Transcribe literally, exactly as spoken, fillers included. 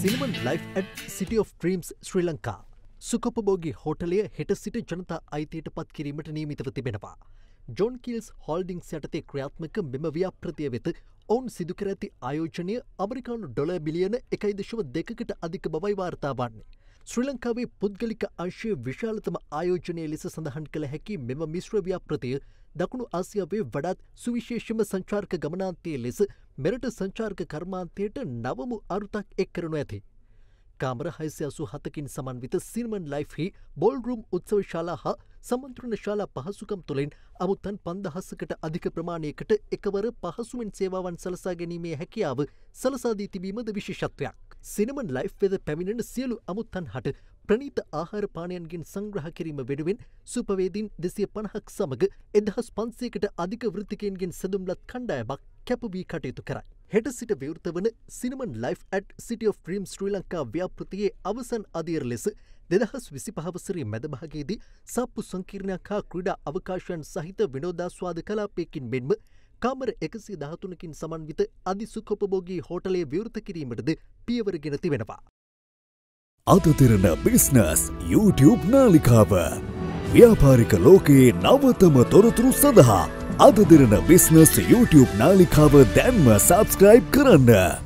Cinnamon Life at City of Dreams Sri Lanka. සුකොපභෝගී හෝටලය හෙට සිට ජනතා අයිතියට පත් කිරීමට නියමිතව තිබෙනවා. ජොන් කිල්ස් හෝල්ඩින්ග්ස් යටතේ ක්‍රියාත්මක මෙම ව්‍යාපෘතිය වෙත ඔවුන් සිදු කර ඇති ආයෝජනය ඇමරිකානු ඩොලර් බිලියන එකයි දශම දෙකකට අධික බවයි වාර්තා වන්නේ. ශ්‍රී ලංකාවේ පුද්ගලික අංශයේ විශාලතම ආයෝජනය ලෙස සඳහන් කළ හැකි මෙම මිශ්‍ර ව්‍යාපෘතිය දකුණු ආසියාවේ වඩාත් සුවිශේෂම සංචාරක ගමනාන්තයේ ලෙස මෙරට සංචාරක කර්මාන්තයට නවමු අරුතක් එක් කරනු ඇති. කාමර හයසිය අසූ හතකින් සමන්විත සිනමන් ලයිෆ්හි බෝල්රූම් උත්සව ශාලා හා සමන්ත්‍රණ ශාලා පහසුකම් තුළින් අමුත්තන් පන්දහසකට අධික ප්‍රමාණයකට එකවර පහසුවෙන් සේවාවන් සලසා ගැනීමේ හැකියාව සලසා දී තිබීමද විශේෂත්වයක්. සිනමන් ලයිෆ් වෙද පැමිණෙන සියලු අමුත්තන් හට ප්‍රණීත ආහාර පානයන්ගෙන් සංග්‍රහ කිරීම වෙනුවෙන් සුපවේදීන් දෙසිය පනහක් සමග එදහස් පන්සීයකට අධික වෘත්තිකයන්ගෙන් සැදුම්ලත් කණ්ඩායමක් කැප වී කටයුතු කරයි. හෙට සිට විවෘත වන Cinnamon Life at City of Dreams Sri Lanka ව්‍යාපෘතියේ අවසන් අදියර ලෙස දෙදහස් විසිපහ වසරේ මැදභාගයේදී සාප්පු සංකීර්ණයක් හා ක්‍රීඩා අවකාශයන් සහිත විනෝදාස්වාද කලාපයකින් මෙන්ම කාමර එකසිය දහතුනකින් සමන්විත අධිසුඛෝපභෝගී හෝටලය විවෘත කිරීමටද පියවරගෙන තිබෙනවා. අද දෙරණ බිස්නස් YouTube නාලිකාව ව්‍යාපාරික ලෝකයේ නවතම තොරතුරු සඳහා අද දෙරණ බිස්නස් YouTube නාලිකාව දැන්ම සබ්ස්ක්‍රයිබ් කරන්න.